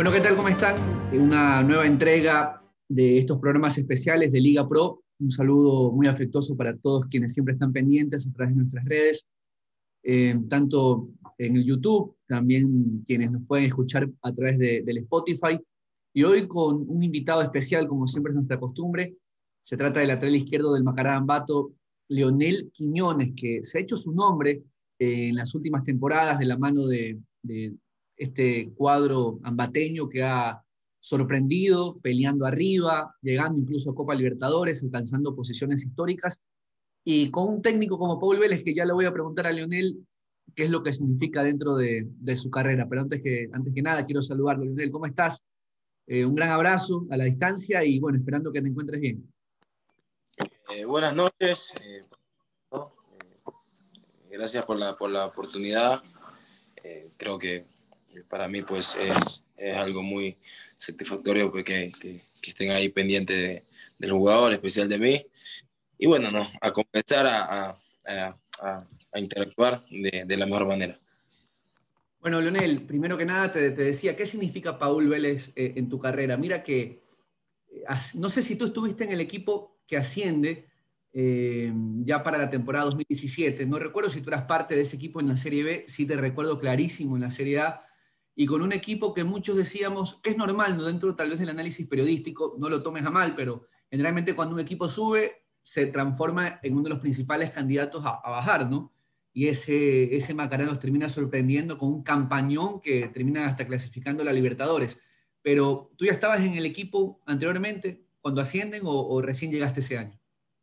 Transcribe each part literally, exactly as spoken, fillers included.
Bueno, ¿qué tal? ¿Cómo están? Una nueva entrega de estos programas especiales de Liga Pro. Un saludo muy afectuoso para todos quienes siempre están pendientes a través de nuestras redes, eh, tanto en el YouTube, también quienes nos pueden escuchar a través de, del Spotify. Y hoy con un invitado especial, como siempre es nuestra costumbre. Se trata del lateral izquierdo del Macará Ambato, Leonel Quiñones, que se ha hecho su nombre eh, en las últimas temporadas de la mano de, de este cuadro ambateño que ha sorprendido, peleando arriba, llegando incluso a Copa Libertadores, alcanzando posiciones históricas, y con un técnico como Paul Vélez, que ya le voy a preguntar a Leonel qué es lo que significa dentro de, de su carrera. Pero antes que, antes que nada, quiero saludarlo. Leonel, ¿cómo estás? Eh, un gran abrazo a la distancia y bueno, esperando que te encuentres bien. Eh, buenas noches, eh, ¿no? eh, gracias por la, por la oportunidad. Eh, creo que para mí pues es, es algo muy satisfactorio pues, que, que, que estén ahí pendientes de, del jugador, especial de mí. Y bueno, no, a comenzar a, a, a, a interactuar de, de la mejor manera. Bueno, Leonel, primero que nada te, te decía, ¿qué significa Paul Vélez eh, en tu carrera? Mira que, eh, no sé si tú estuviste en el equipo que asciende eh, ya para la temporada dos mil diecisiete, no recuerdo si tú eras parte de ese equipo en la Serie B, sí te recuerdo clarísimo en la Serie A, y con un equipo que muchos decíamos que es normal, ¿no? Dentro tal vez del análisis periodístico, no lo tomes a mal, pero generalmente cuando un equipo sube, se transforma en uno de los principales candidatos a, a bajar, ¿no? Y ese, ese Macará nos termina sorprendiendo con un campañón que termina hasta clasificando a la Libertadores. Pero tú ya estabas en el equipo anteriormente, cuando ascienden, o, o recién llegaste ese año.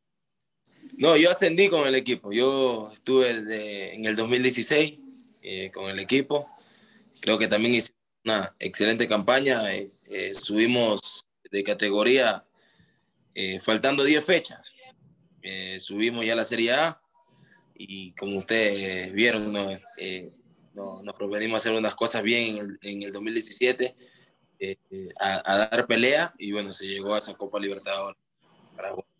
No, yo ascendí con el equipo. Yo estuve de, en el dos mil dieciséis eh, con el equipo. Creo que también hicimos una excelente campaña. Eh, eh, subimos de categoría eh, faltando diez fechas. Eh, subimos ya a la Serie A y como ustedes vieron, ¿no? eh, no, nos propusimos hacer unas cosas bien en el, en el dos mil diecisiete, eh, eh, a, a dar pelea y bueno, se llegó a esa Copa Libertadores para jugar.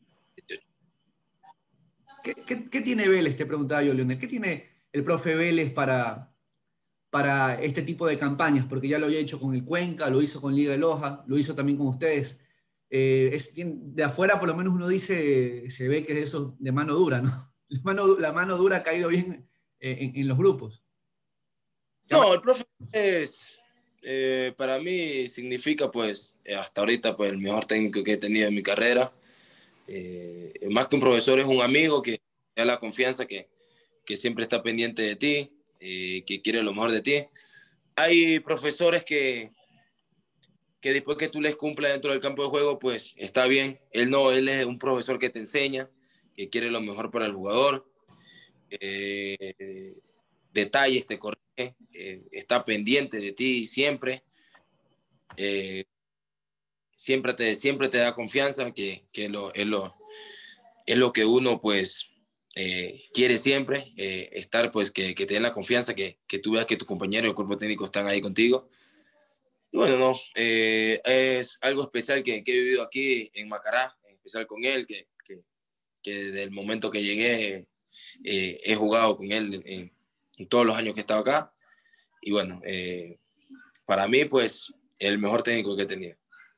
¿Qué, qué, qué tiene Vélez? Te preguntaba yo, Leonel. ¿Qué tiene el profe Vélez para, para este tipo de campañas? Porque ya lo había hecho con el Cuenca, lo hizo con Liga de Loja, lo hizo también con ustedes. Eh, es, de afuera, por lo menos uno dice, se ve que es eso de mano dura, ¿no? La mano, la mano dura ha caído bien en, en los grupos. No, el profe es, eh, para mí significa pues hasta ahorita pues el mejor técnico que he tenido en mi carrera. Eh, más que un profesor es un amigo que te da la confianza, que, que siempre está pendiente de ti, eh, que quiere lo mejor de ti. Hay profesores que, que después que tú les cumplas dentro del campo de juego, pues está bien. Él no, él es un profesor que te enseña, que quiere lo mejor para el jugador. Eh, detalles te corrige, eh, está pendiente de ti siempre. Eh, siempre, te, siempre te da confianza, que, que lo, es, lo, es lo que uno pues eh, quiere siempre, eh, estar pues que, que te den la confianza, que, que tú veas que tu compañero y el cuerpo técnico están ahí contigo. Y bueno, no, eh, es algo especial que, que he vivido aquí en Macará, en especial con él, que, que, que desde el momento que llegué eh, he jugado con él en, en todos los años que he estado acá. Y bueno, eh, para mí, pues, el mejor técnico que he tenido.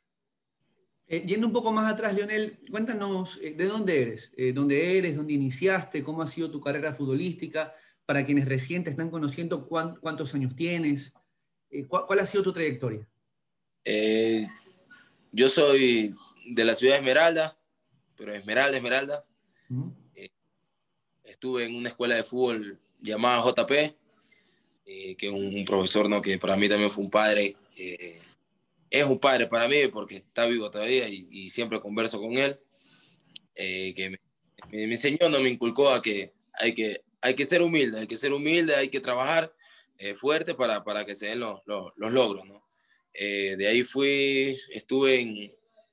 Eh, yendo un poco más atrás, Leonel, cuéntanos eh, de dónde eres, eh, dónde eres, dónde iniciaste, cómo ha sido tu carrera futbolística, para quienes recién te están conociendo, cuán, cuántos años tienes, eh, cuál, cuál ha sido tu trayectoria. Eh, yo soy de la ciudad de Esmeralda, pero Esmeralda, Esmeralda. Uh-huh. Eh, estuve en una escuela de fútbol llamada J P, eh, que es un, un profesor, ¿no? Que para mí también fue un padre. Eh, es un padre para mí porque está vivo todavía y, y siempre converso con él. Eh, que me, me, me enseñó, no me inculcó a que hay que, hay que ser humilde, hay que ser humilde, hay que trabajar eh, fuerte para, para que se den los, los, los logros, ¿no? Eh, de ahí fui, estuve en,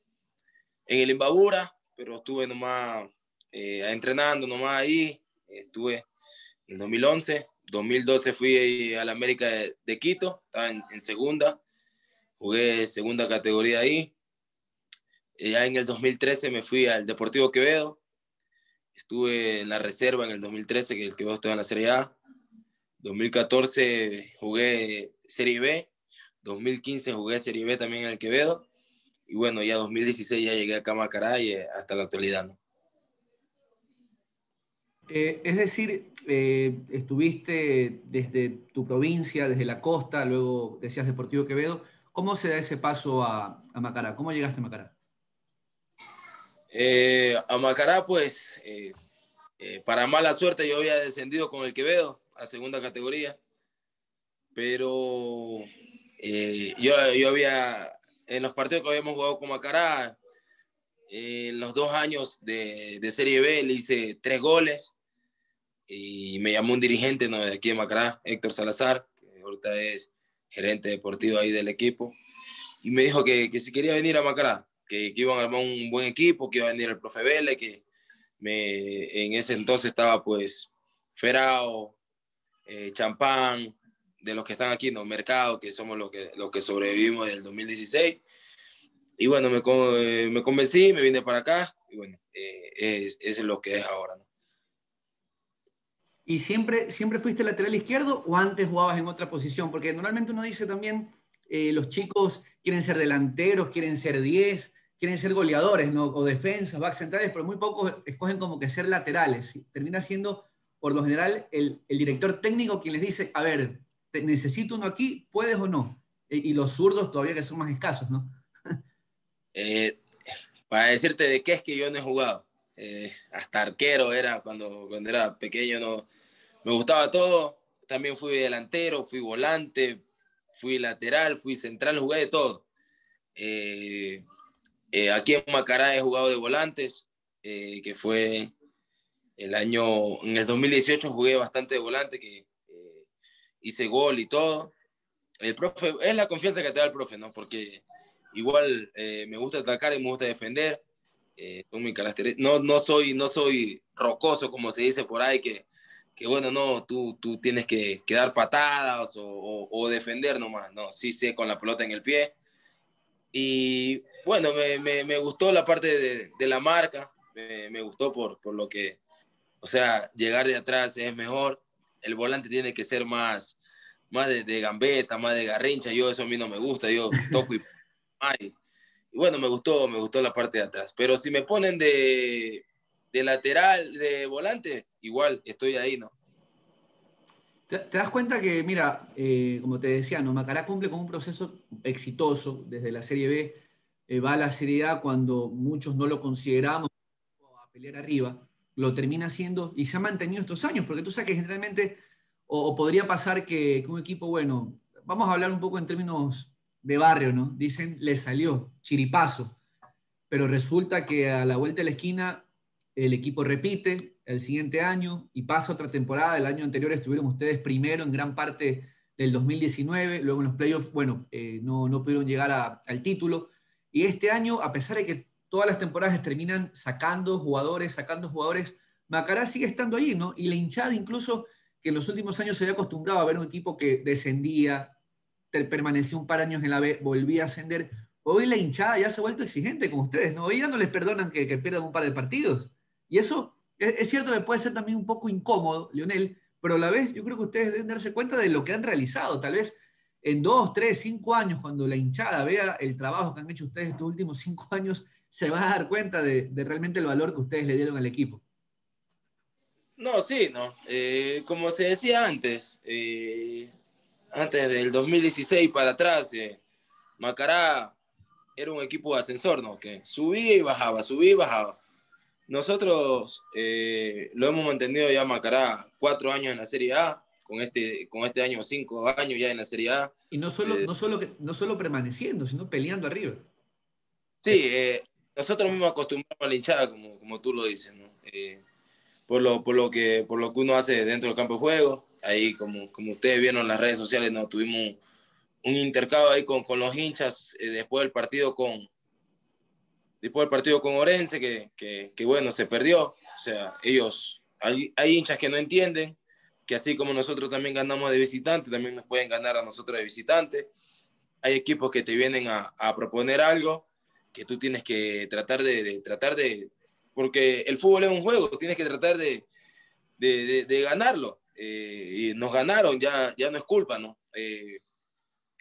en el Imbabura, pero estuve nomás eh, entrenando nomás ahí, estuve en dos mil once, dos mil doce fui a la América de, de Quito, estaba en, en segunda, jugué segunda categoría ahí. Eh, ya en el dos mil trece me fui al Deportivo Quevedo, estuve en la reserva en el dos mil trece, que el Quevedo estaba en la Serie A. dos mil catorce jugué Serie B, dos mil quince jugué Serie B también en el Quevedo. Y bueno, ya dos mil dieciséis ya llegué acá a Macará y eh, hasta la actualidad, ¿no? Eh, es decir, eh, estuviste desde tu provincia, desde la costa, luego decías Deportivo Quevedo. ¿Cómo se da ese paso a, a Macará? ¿Cómo llegaste a Macará? Eh, a Macará, pues, eh, eh, para mala suerte yo había descendido con el Quevedo a segunda categoría, pero eh, yo, yo había, en los partidos que habíamos jugado con Macará, eh, en los dos años de, de Serie B le hice tres goles y me llamó un dirigente, ¿no?, de aquí de Macará, Héctor Salazar, que ahorita es gerente deportivo ahí del equipo, y me dijo que, que si quería venir a Macará, que, que iban a armar un buen equipo, que iba a venir el profe Vélez, que me, en ese entonces estaba pues Ferao, eh, Champán, de los que están aquí en los mercados, que somos los que, los que sobrevivimos del dos mil dieciséis. Y bueno, me, eh, me convencí, me vine para acá, y bueno, eh, es, es lo que es ahora, ¿no? ¿Y siempre, siempre fuiste lateral izquierdo o antes jugabas en otra posición? Porque normalmente uno dice también, eh, los chicos quieren ser delanteros, quieren ser diez, quieren ser goleadores, ¿no? O defensas, back centrales, pero muy pocos escogen como que ser laterales. Termina siendo, por lo general, el, el director técnico quien les dice, a ver, te- necesito uno aquí, ¿puedes o no? E- y los zurdos todavía que son más escasos, ¿no? Eh, para decirte de qué es que yo no he jugado. Eh, hasta arquero era cuando, cuando era pequeño, no, me gustaba todo. También fui delantero, fui volante, fui lateral, fui central, jugué de todo. Eh, eh, aquí en Macará he jugado de volantes, eh, que fue el año, en el dos mil dieciocho jugué bastante de volante, que eh, hice gol y todo. El profe, es la confianza que te da el profe, ¿no? Porque igual eh, me gusta atacar y me gusta defender. Eh, son mis características. No, no, soy, no soy rocoso, como se dice por ahí, que, que bueno, no, tú, tú tienes que, que dar patadas o, o, o, defender nomás. No, sí sé con la pelota en el pie. Y bueno, me, me, me gustó la parte de, de la marca. Me, me gustó por, por lo que, o sea, llegar de atrás es mejor. El volante tiene que ser más, más de, de gambeta, más de garrincha. Yo eso a mí no me gusta. Yo toco y, ay, y bueno, me gustó, me gustó la parte de atrás. Pero si me ponen de, de lateral, de volante, igual estoy ahí, ¿no? Te, te das cuenta que, mira, eh, como te decía, ¿no? Macará cumple con un proceso exitoso desde la Serie B, eh, va a la Serie A cuando muchos no lo consideramos a pelear arriba, lo termina haciendo y se ha mantenido estos años, porque tú sabes que generalmente, o, o podría pasar que, que un equipo, bueno, vamos a hablar un poco en términos de barrio, ¿no? Dicen, le salió, chiripazo, pero resulta que a la vuelta de la esquina el equipo repite el siguiente año y pasa otra temporada. El año anterior estuvieron ustedes primero en gran parte del dos mil diecinueve, luego en los playoffs, bueno, eh, no, no pudieron llegar a, al título. Y este año, a pesar de que todas las temporadas terminan sacando jugadores, sacando jugadores, Macará sigue estando allí, ¿no? Y la hinchada incluso, que en los últimos años se había acostumbrado a ver un equipo que descendía, permaneció un par de años en la B, volvía a ascender. Hoy la hinchada ya se ha vuelto exigente con ustedes, ¿no? Hoy ya no les perdonan que, que pierdan un par de partidos. Y eso es, es cierto que puede ser también un poco incómodo, Lionel, pero a la vez yo creo que ustedes deben darse cuenta de lo que han realizado. Tal vez en dos, tres, cinco años, cuando la hinchada vea el trabajo que han hecho ustedes estos últimos cinco años, se va a dar cuenta de, de realmente el valor que ustedes le dieron al equipo. No, sí, no. Eh, como se decía antes, eh, antes del dos mil dieciséis para atrás, eh, Macará era un equipo de ascensor, ¿no? Que subía y bajaba, subía y bajaba. Nosotros eh, lo hemos mantenido ya Macará cuatro años en la Serie A, con este, con este año cinco años ya en la Serie A. Y no solo, Eh, no solo, que, no solo permaneciendo, sino peleando arriba. sí, eh, nosotros mismos acostumbramos a la hinchada, como, como tú lo dices, ¿no? Eh, por, lo, por, lo que, por lo que uno hace dentro del campo de juego. Ahí, como, como ustedes vieron en las redes sociales, ¿no? Tuvimos un intercambio ahí con, con los hinchas eh, después del partido con, después del partido con Orense, que, que, que bueno, se perdió. O sea, ellos, hay, hay hinchas que no entienden que así como nosotros también ganamos de visitante, también nos pueden ganar a nosotros de visitante. Hay equipos que te vienen a, a proponer algo que tú tienes que tratar de, de, tratar de, porque el fútbol es un juego, tienes que tratar de, de, de, de ganarlo. Eh, y nos ganaron, ya, ya no es culpa, ¿no? Eh,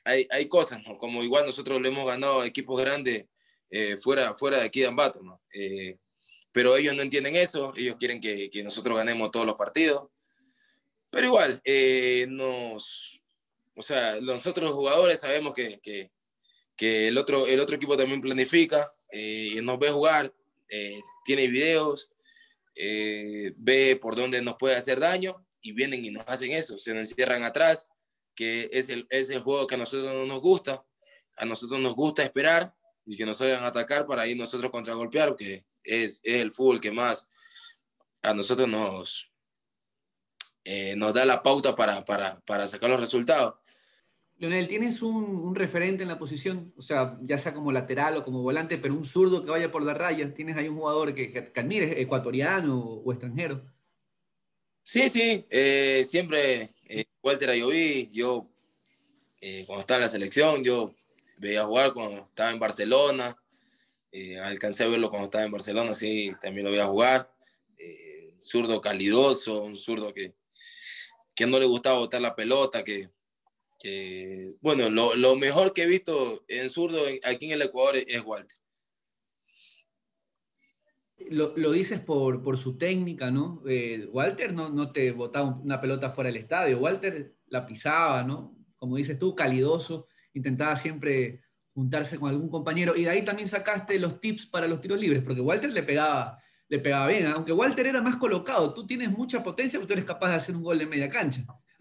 hay, hay cosas, ¿no? Como igual nosotros le hemos ganado a equipos grandes eh, fuera, fuera de aquí de Ambato, ¿no? Eh, pero ellos no entienden eso, ellos quieren que, que nosotros ganemos todos los partidos. Pero igual, eh, nos, o sea, nosotros los jugadores sabemos que, que, que el, otro, el otro equipo también planifica, eh, nos ve jugar, eh, tiene videos, eh, ve por dónde nos puede hacer daño y vienen y nos hacen eso, se nos encierran atrás, que es el, es el juego que a nosotros no nos gusta, a nosotros nos gusta esperar y que nos salgan a atacar para ir nosotros contragolpear, que es, es el fútbol que más a nosotros nos, eh, nos da la pauta para, para, para sacar los resultados. Leonel, ¿tienes un, un referente en la posición? O sea, ya sea como lateral o como volante, pero un zurdo que vaya por la raya. ¿Tienes ahí un jugador que, que, que admires, ecuatoriano o, o extranjero? Sí, sí, eh, siempre eh, Walter Ayoví, yo eh, cuando estaba en la selección, yo veía jugar cuando estaba en Barcelona, eh, alcancé a verlo cuando estaba en Barcelona, sí, también lo veía jugar, eh, zurdo calidoso, un zurdo que, que no le gustaba botar la pelota, que, que bueno, lo, lo mejor que he visto en zurdo aquí en el Ecuador es, es Walter. Lo, lo dices por, por su técnica, ¿no? Eh, Walter no, no te botaba una pelota fuera del estadio, Walter la pisaba, ¿no? Como dices tú, calidoso, intentaba siempre juntarse con algún compañero y de ahí también sacaste los tips para los tiros libres, porque Walter le pegaba, le pegaba bien, aunque Walter era más colocado, tú tienes mucha potencia, pero tú eres capaz de hacer un gol de media cancha.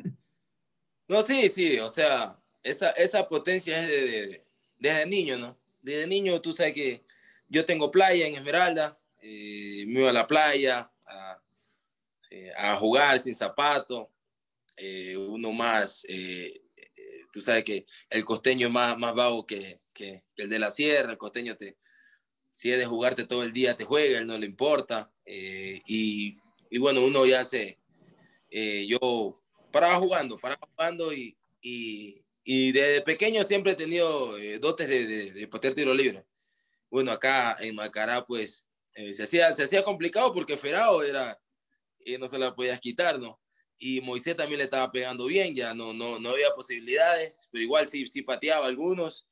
No, sí, sí, o sea, esa, esa potencia es de, de, de, desde niño, ¿no? Desde niño tú sabes que yo tengo playa en Esmeralda, eh, me iba a la playa a, eh, a jugar sin zapatos, eh, uno más, eh, eh, tú sabes que el costeño es más, más vago que, que, que el de la sierra, el costeño te, si es de jugarte todo el día te juega, él no le importa, eh, y, y bueno, uno ya se, eh, yo paraba jugando, paraba jugando y, y, y desde pequeño siempre he tenido eh, dotes de, de, de patear tiro libre. Bueno, acá en Macará pues eh, se, hacía, se hacía complicado porque Ferao era, eh, no se la podías quitar, ¿no? Y Moisés también le estaba pegando bien, ya no, no, no había posibilidades, pero igual sí, sí pateaba algunos.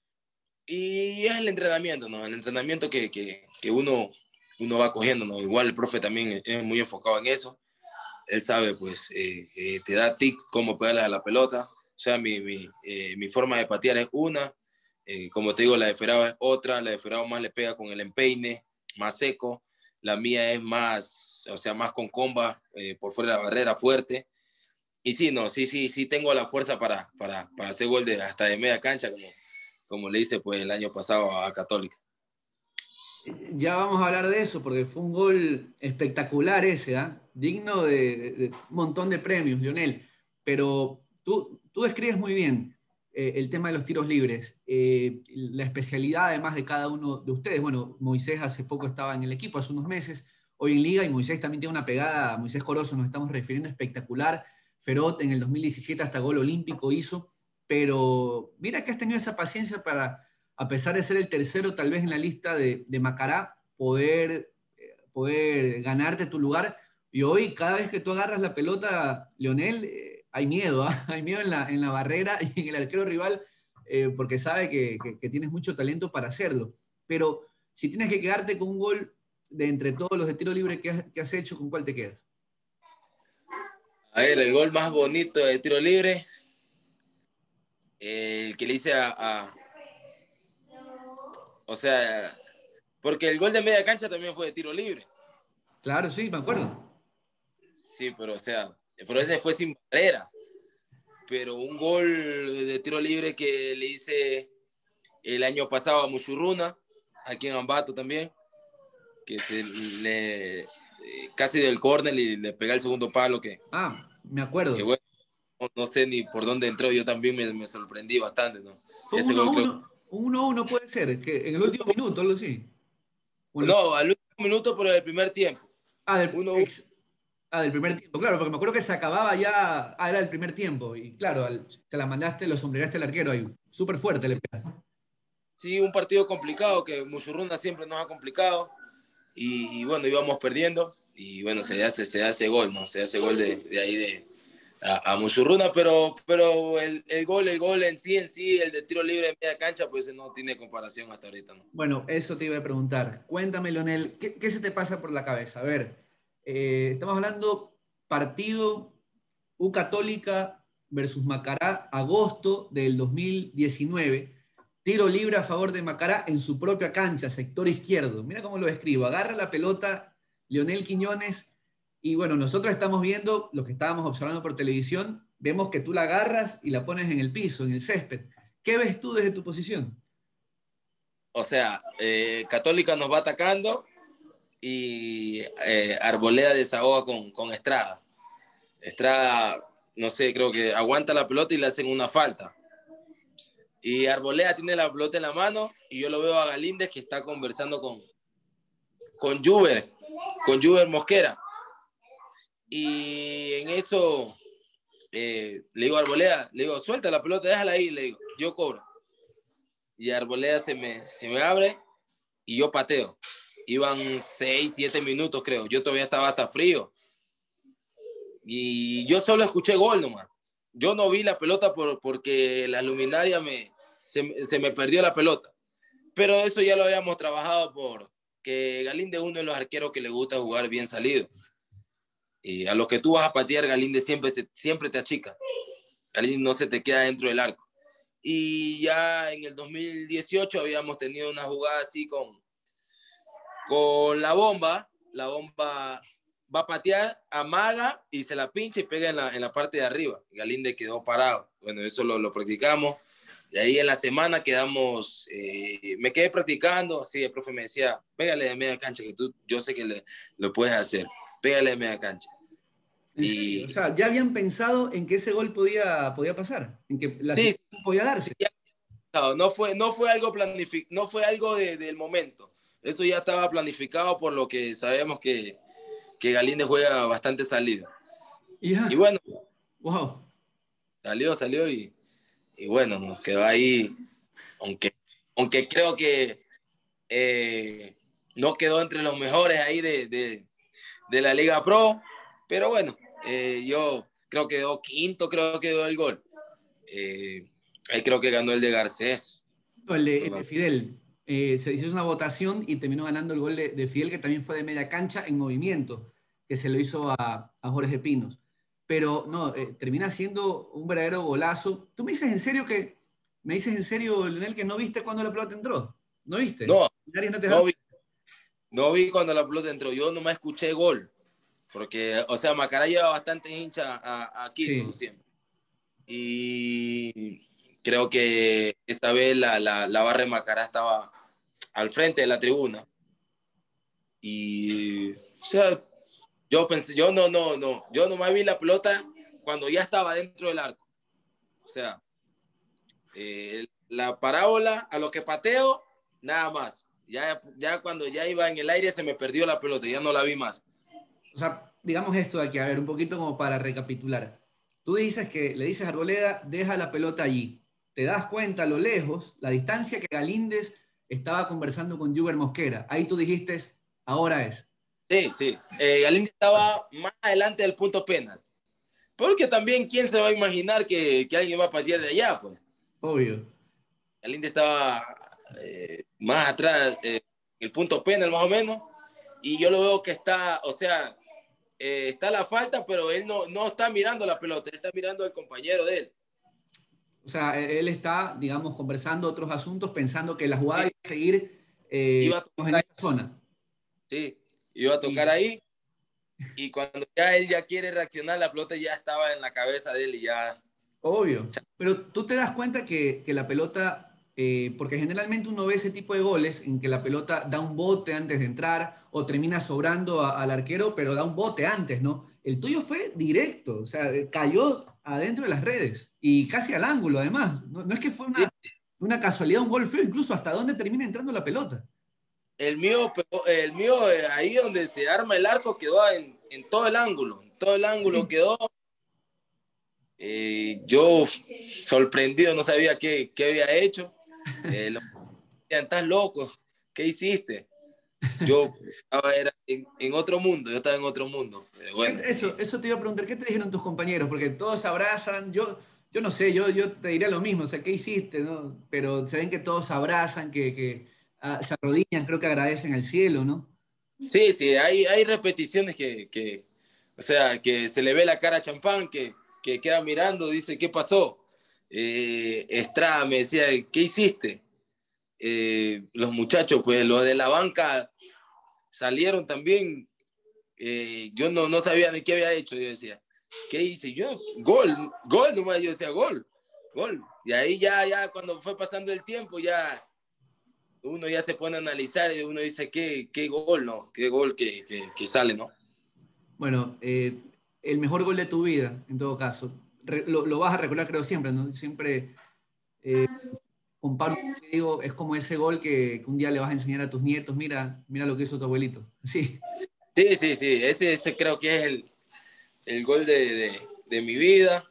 Y es el entrenamiento, ¿no? El entrenamiento que, que, que uno, uno va cogiendo, ¿no? Igual el profe también es muy enfocado en eso. Él sabe, pues, eh, eh, te da tics cómo pegarle a la pelota. O sea, mi, mi, eh, mi forma de patear es una, eh, como te digo, la de Ferao es otra, la de Ferao más le pega con el empeine, más seco, la mía es más, o sea, más con comba, eh, por fuera de la barrera, fuerte. Y sí, no, sí, sí, sí tengo la fuerza para, para, para hacer gol de, hasta de media cancha, como, como le hice pues el año pasado a Católica. Ya vamos a hablar de eso, porque fue un gol espectacular ese, ¿ah? Digno de, de- de un montón de premios, Lionel. Pero tú, tú describes muy bien eh, el tema de los tiros libres, eh, la especialidad además de cada uno de ustedes. Bueno, Moisés hace poco estaba en el equipo, hace unos meses, hoy en Liga, y Moisés también tiene una pegada, Moisés Corozo nos estamos refiriendo, espectacular. Ferot en el dos mil diecisiete hasta gol olímpico hizo, pero mira que has tenido esa paciencia para a pesar de ser el tercero tal vez en la lista de, de Macará, poder, eh, poder ganarte tu lugar. Y hoy, cada vez que tú agarras la pelota, Leonel, eh, hay miedo, ¿ah? Hay miedo en la, en la barrera y en el arquero rival, eh, porque sabe que, que, que tienes mucho talento para hacerlo. Pero si tienes que quedarte con un gol de entre todos los de tiro libre que has, que has hecho, ¿con cuál te quedas? A ver, el gol más bonito de tiro libre, eh, el que le hice a, a, o sea, porque el gol de media cancha también fue de tiro libre. Claro, sí, me acuerdo. Sí, pero o sea, pero ese fue sin barrera. Pero un gol de tiro libre que le hice el año pasado a Muchurruna, aquí en Ambato también, que se le, eh, casi del córner y le pega el segundo palo, que, Ah, me que acuerdo. bueno, no, no, sé ni por dónde entró, yo también me, me sorprendí bastante, ¿no? Fue un Ese uno a gol creo. uno, un uno a uno puede ser, que en el último minuto, algo así. O en los- No, al último minuto, pero el primer tiempo. ah, del, Uno, ex- ah, del primer tiempo, claro, porque me acuerdo que se acababa ya. Ah, era el primer tiempo. Y claro, al- te la mandaste, lo sombreaste al arquero ahí. Súper fuerte le pegaste. sí, un partido complicado que Muchurruna siempre nos ha complicado y, y bueno, íbamos perdiendo y bueno, se hace, se hace gol, ¿no? Se hace gol de, de ahí de a, a Musurruna, pero, pero el, el gol, el gol en sí, en sí, el de tiro libre en media cancha, pues no tiene comparación hasta ahorita, ¿no? Bueno, eso te iba a preguntar. Cuéntame, Leonel, ¿qué, qué se te pasa por la cabeza? A ver, eh, estamos hablando partido U Católica versus Macará, agosto del dos mil diecinueve. Tiro libre a favor de Macará en su propia cancha, sector izquierdo. Mira cómo lo escribo. Agarra la pelota Leonel Quiñones y bueno, nosotros estamos viendo lo que estábamos observando por televisión. Vemos que tú la agarras y la pones en el piso, en el césped. ¿Qué ves tú desde tu posición? O sea, eh, Católica nos va atacando y eh, Arboleda desahoga con, con Estrada. Estrada, no sé, creo que aguanta la pelota y le hacen una falta. Y Arboleda tiene la pelota en la mano y yo lo veo a Galíndez que está conversando con, con Juber, con Juber Mosquera. Y en eso eh, le digo a Arboleda, le digo, suelta la pelota, déjala ahí, le digo, yo cobro. Y Arboleda se me, se me abre y yo pateo. Iban seis, siete minutos, creo. Yo todavía estaba hasta frío. Y yo solo escuché gol nomás. Yo no vi la pelota por, porque la luminaria me, se, se me perdió la pelota. Pero eso ya lo habíamos trabajado por que Galíndez es uno de los arqueros que le gusta jugar bien salido. Y a los que tú vas a patear, Galíndez siempre, se, siempre te achica. Galíndez no se te queda dentro del arco. Y ya en el dos mil dieciocho habíamos tenido una jugada así con, con la bomba. La bomba va a patear, amaga y se la pincha y pega en la, en la parte de arriba. Galíndez quedó parado. Bueno, eso lo, lo practicamos. Y ahí en la semana quedamos, eh, me quedé practicando, así el profe me decía, pégale de media cancha, que tú, yo sé que le, lo puedes hacer, pégale de media cancha. ¿En serio? O Y sea, ya habían pensado en que ese gol podía, podía pasar, en que la sí, situación podía sí, darse. ya, no, no fue, no fue algo planificado, no fue algo de, del momento. Eso ya estaba planificado por lo que sabemos que, que Galíndez juega bastante salido. Y Y ya, bueno, wow. salió, salió y, y bueno, nos quedó ahí, aunque, aunque creo que eh, no quedó entre los mejores ahí de, de, de la Liga Pro, pero bueno, eh, yo creo que quedó quinto, creo que quedó el gol. Eh, ahí creo que ganó el de Garcés. No, el de, No, el de no. Fidel. Eh, se hizo una votación y terminó ganando el gol de, de Fidel, que también fue de media cancha en movimiento, que se lo hizo a, a Jorge Pinos. Pero no, eh, termina siendo un verdadero golazo. ¿Tú me dices en serio que, me dices en serio, Leonel, que no viste cuando la pelota entró? ¿No viste? No, ¿Nadie no te no dejaron? vi, no vi cuando la pelota entró, yo nomás escuché gol, porque, o sea, Macará lleva bastante hincha a, a Quito Sí. siempre. Y creo que esta vez la, la, la barra de Macará estaba al frente de la tribuna. Y, o sea, yo pensé, yo no, no, no, yo nomás vi la pelota cuando ya estaba dentro del arco. O sea, eh, la parábola a lo que pateo, nada más. Ya, ya cuando ya iba en el aire se me perdió la pelota, ya no la vi más. O sea, digamos esto de aquí, a ver, un poquito como para recapitular. Tú dices que le dices a Arboleda, deja la pelota allí. Te das cuenta a lo lejos, la distancia que Galíndez estaba conversando con Juber Mosquera. Ahí tú dijiste, ahora es. Sí, sí. Eh, Galindo estaba más adelante del punto penal. Porque también, ¿quién se va a imaginar que, que alguien va a patear de allá? Pues Obvio. Galindo estaba eh, más atrás, eh, el punto penal más o menos. Y yo lo veo que está, o sea, eh, está la falta, pero él no, no está mirando la pelota, él está mirando al compañero de él. O sea, e- él está, digamos, conversando otros asuntos, pensando que la jugada Sí, iba a seguir eh, iba a tocar en ahí, esa zona. sí, iba a tocar Y, ahí. Y cuando ya él ya quiere reaccionar, la pelota ya estaba en la cabeza de él y ya. obvio. Pero tú te das cuenta que, que la pelota, eh, porque generalmente uno ve ese tipo de goles en que la pelota da un bote antes de entrar o termina sobrando a- al arquero, pero da un bote antes, ¿no? El tuyo fue directo, o sea, eh, cayó adentro de las redes y casi al ángulo, además. No, no es que fue Sí, una, una casualidad, un gol feo, incluso hasta dónde termina entrando la pelota. el mío, el mío eh, ahí donde se arma el arco quedó en, en todo el ángulo, en todo el ángulo Sí. quedó. Eh, yo sorprendido, no sabía qué, qué había hecho. Eh, lo decían, estás loco, ¿qué hiciste? Yo estaba era en, en otro mundo, yo estaba en otro mundo. Pero bueno. Eso, eso te iba a preguntar, ¿qué te dijeron tus compañeros? Porque todos se abrazan, yo, yo no sé, yo, yo te diría lo mismo, o sea, ¿qué hiciste? ¿No? Pero se ven que todos se abrazan, que, que ah, se arrodillan, creo que agradecen al cielo, ¿no? Sí, sí, hay, hay repeticiones que, que, o sea, que se le ve la cara a Champán, que, que queda mirando, dice, ¿qué pasó? Eh, Estrada me decía, ¿qué hiciste? Eh, los muchachos, pues los de la banca salieron también, eh, yo no, no sabía ni qué había hecho, yo decía, ¿qué hice yo? Gol, gol nomás, yo decía, gol, gol. Y ahí ya, ya cuando fue pasando el tiempo, ya uno ya se pone a analizar y uno dice, ¿qué, qué gol, no? ¿Qué gol que, que, que sale, no? Bueno, eh, el mejor gol de tu vida, en todo caso, Re- lo, lo vas a recordar creo siempre, ¿no? Siempre eh, comparo, te digo, es como ese gol que, que un día le vas a enseñar a tus nietos, mira, mira lo que hizo tu abuelito. Sí. Sí, sí, sí, ese, ese creo que es el, el gol de, de, de mi vida.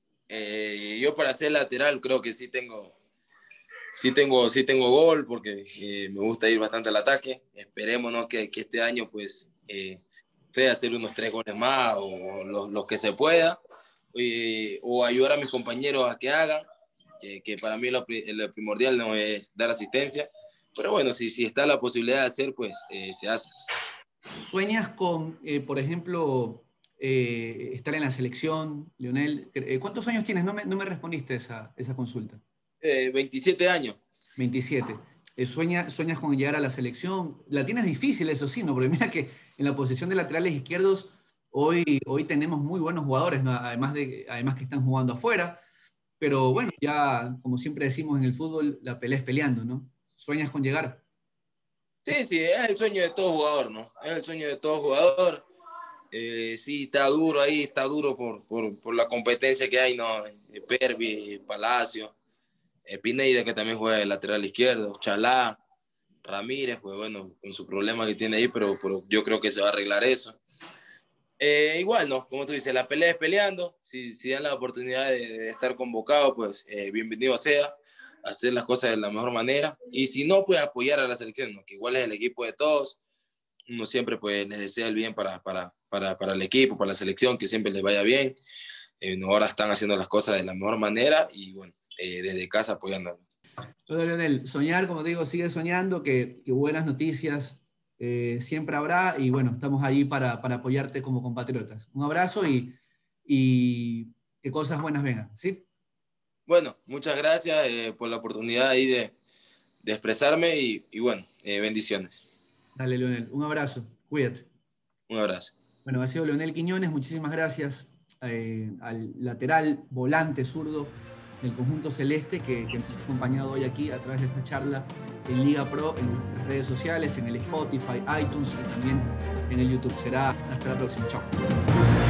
Eh, yo para ser lateral creo que sí tengo, sí tengo, sí tengo gol porque eh, me gusta ir bastante al ataque. Esperemos, ¿no? que, que este año pues eh, sea hacer unos tres goles más o los, los que se pueda, eh, o ayudar a mis compañeros a que hagan, que, que para mí lo, lo primordial no es dar asistencia, pero bueno, si, si está la posibilidad de hacer, pues eh, se hace. ¿Sueñas con, eh, por ejemplo, eh, estar en la selección, Leonel? Eh, ¿Cuántos años tienes? No me, no me respondiste esa, esa consulta. Eh, veintisiete años. veintisiete. Eh, sueña, ¿Sueñas con llegar a la selección? La tienes difícil, eso sí, ¿no? Porque mira que en la posición de laterales izquierdos hoy, hoy tenemos muy buenos jugadores, ¿no? Además, de, además que están jugando afuera. Pero bueno, ya como siempre decimos en el fútbol, la pelea es peleando, ¿no? ¿Sueñas con llegar? Sí, sí, es el sueño de todo jugador, ¿no? Es el sueño de todo jugador. Eh, sí, está duro ahí, está duro por, por, por la competencia que hay, ¿no? Pervi, Palacio, eh, Pineda, que también juega de lateral izquierdo, Chalá, Ramírez, pues bueno, con su problema que tiene ahí, pero, pero yo creo que se va a arreglar eso. Eh, igual, ¿no? Como tú dices, la pelea es peleando. Si, si dan la oportunidad de, de estar convocado, pues eh, bienvenido sea, hacer las cosas de la mejor manera. Y si no, pues apoyar a la selección, ¿no? Que igual es el equipo de todos. Uno siempre pues les desea el bien para, para, para, para el equipo, para la selección, que siempre les vaya bien. Eh, ahora están haciendo las cosas de la mejor manera y bueno, eh, desde casa apoyándonos. Bueno, Leonel, soñar, como te digo, sigue soñando, que, que buenas noticias eh, siempre habrá y bueno, estamos allí para, para apoyarte como compatriotas. Un abrazo y, y que cosas buenas vengan, ¿sí? Bueno, muchas gracias eh, por la oportunidad ahí de, de expresarme y, y bueno, eh, bendiciones. Dale, Leonel, un abrazo, cuídate. Un abrazo. Bueno, ha sido Leonel Quiñones, muchísimas gracias eh, al lateral volante zurdo del conjunto celeste que, que nos ha acompañado hoy aquí a través de esta charla en Liga Pro, en nuestras redes sociales, en el Spotify, iTunes y también en el YouTube. Será hasta la próxima. Chao.